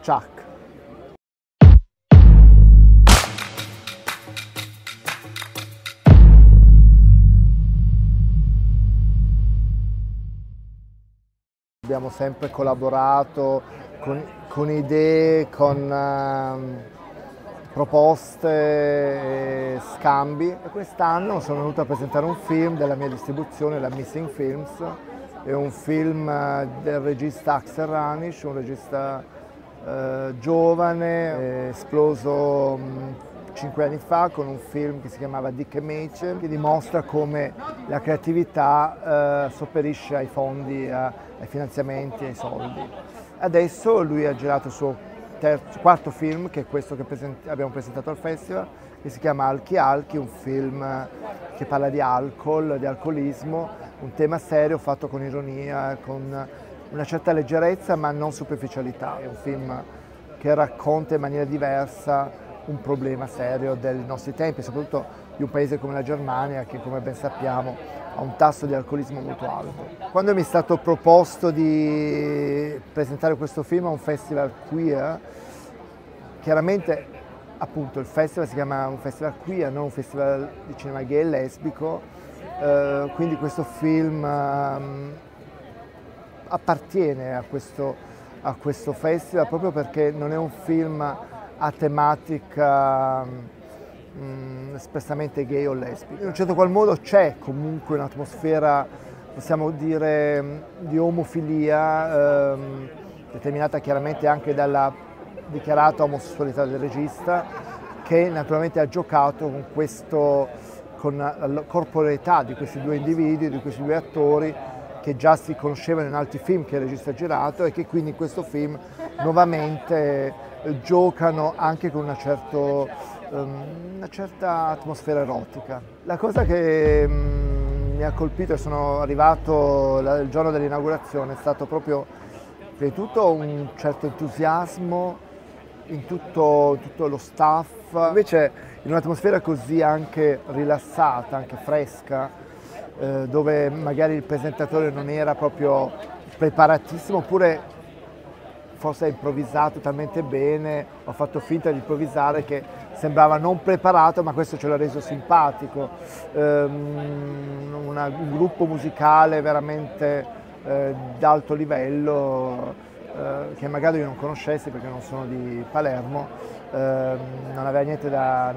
Chuck. Abbiamo sempre collaborato con idee, con proposte e scambi, e quest'anno sono venuto a presentare un film della mia distribuzione, la Missing Films. È un film del regista Axel Ranisch, un regista giovane, esploso 5 anni fa con un film che si chiamava Dicke Mädchen, che dimostra come la creatività sopperisce ai fondi, ai finanziamenti, ai soldi. Adesso lui ha girato il suo quarto film, che è questo che abbiamo presentato al festival, che si chiama Alki Alki, un film che parla di alcol, di alcolismo, un tema serio fatto con ironia, con una certa leggerezza ma non superficialità. È un film che racconta in maniera diversa un problema serio dei nostri tempi, soprattutto di un paese come la Germania, che come ben sappiamo ha un tasso di alcolismo molto alto. Quando mi è stato proposto di presentare questo film a un festival queer, chiaramente appunto il festival si chiama un festival queer, non un festival di cinema gay e lesbico, quindi questo film appartiene a questo festival proprio perché non è un film a tematica espressamente gay o lesbica. In un certo qual modo c'è comunque un'atmosfera, possiamo dire, di omofilia, determinata chiaramente anche dalla dichiarata omosessualità del regista, che naturalmente ha giocato con la corporeità di questi due individui, di questi due attori, che già si conoscevano in altri film che il regista ha girato e che quindi in questo film nuovamente giocano anche con una certa atmosfera erotica. La cosa che mi ha colpito, e sono arrivato il giorno dell'inaugurazione, è stato proprio prima di tutto un certo entusiasmo in tutto lo staff. Invece in un'atmosfera così anche rilassata, anche fresca, dove magari il presentatore non era proprio preparatissimo, oppure forse ha improvvisato talmente bene, ho fatto finta di improvvisare che sembrava non preparato, ma questo ce l'ha reso simpatico. Un gruppo musicale veramente d'alto livello, che magari io non conoscessi perché non sono di Palermo, non aveva niente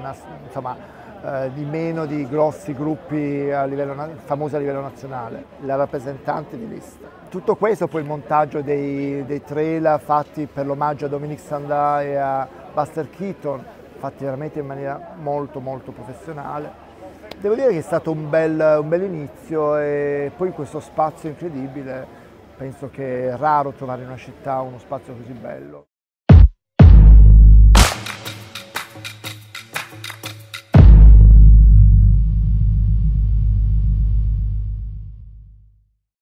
di meno di grossi gruppi famosi a livello nazionale, la rappresentante di lista. Tutto questo, poi il montaggio dei trailer fatti per l'omaggio a Dominique Sanda e a Buster Keaton, fatti veramente in maniera molto molto professionale. Devo dire che è stato un bel inizio, e poi questo spazio incredibile, penso che è raro trovare in una città uno spazio così bello.